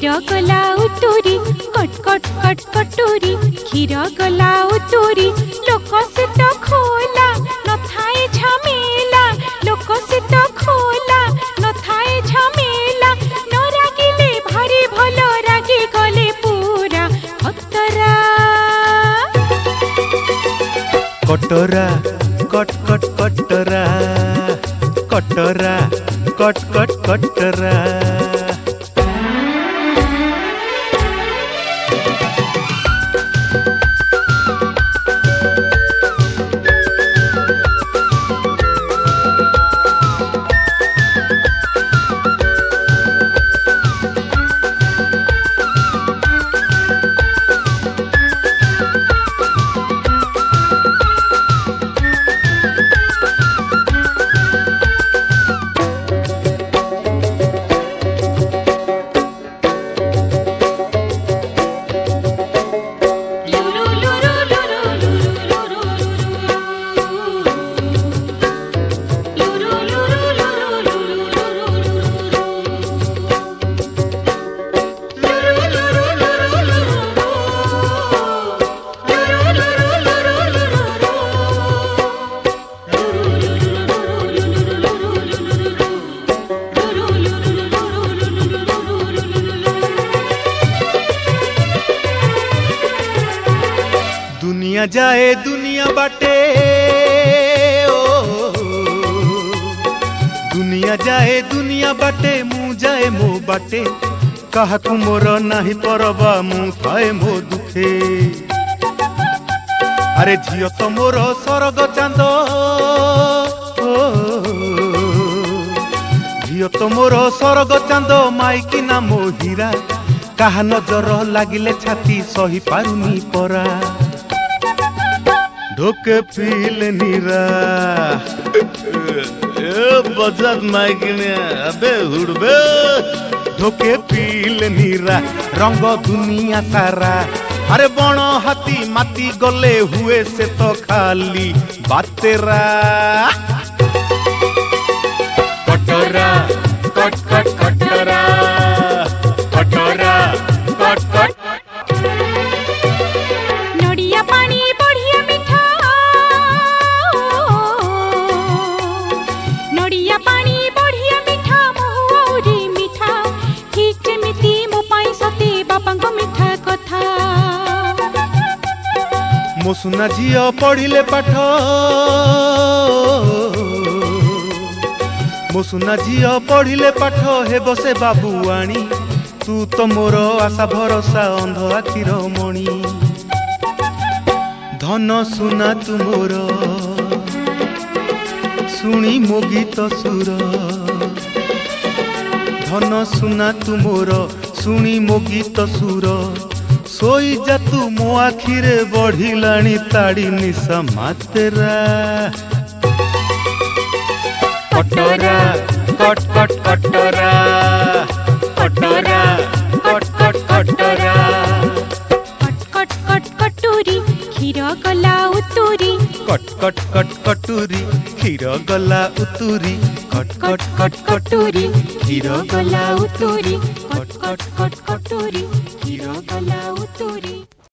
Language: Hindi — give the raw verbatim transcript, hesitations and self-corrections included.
गला उतुरी कट कट कट कटुरी क्षीर गला उतुरी लोक से तो खोला न थाए झमेला लोक से तो खोला न थाए झमेला न रागिले भारी भलो रागी गले पूरा खतरा कटरा कट कट कटरा कटरा कट कट कटरा दुनिया जाए दुनिया बाटे ओ दुनिया जाए दुनिया बाटे मु जाए मो बाटे काहाकू मोर नाही परबा मु थाए मो दुखे अरे झियो तो मोर सरग चांद झियो तो मोर सरग चांद माइकी ना मो हीरा काहा नजर लागिले छाती सही पारुनी परा ढोके पील नीरा बजत माइकिने अबे हुड़बे ढोके पील नीरा रंग दुनिया सारा अरे बण हाथी माती गले हुए से तो खाली बातेरा कटरा कट कट कटरा कटरा कट कट नड़िया पानी बढ़िया मीठा नड़िया पानी बढ़िया मीठा मोहरी मीठा ठीक जेमिति मो पाई सते बापांग मीठा कथा मो सुना झियो पढ़िले पाठ मो सुना झियो पढ़िले पाठ हे बसे बाबुआणी तू तो मोर आशा भरोसा अंध आखिर मणि धन सुना तू मोर सुनी मो गीत सुर धन सुना तू मोर सुनी मो गीत सुर सोई जा तू मो आखिरे बढ़िलाणी ताड़ी निशा मातेरा कटरा कट कट कटरा कटरा कट कट कटरा कट कट कट कटुरी क्षीर गला उतुरी कट कट कट कटुरी क्षीर गला उतुरी कट कट कट कटुरी क्षीर गला उतुरी कट कट कट कटुरी क्षीर गला उतुरी।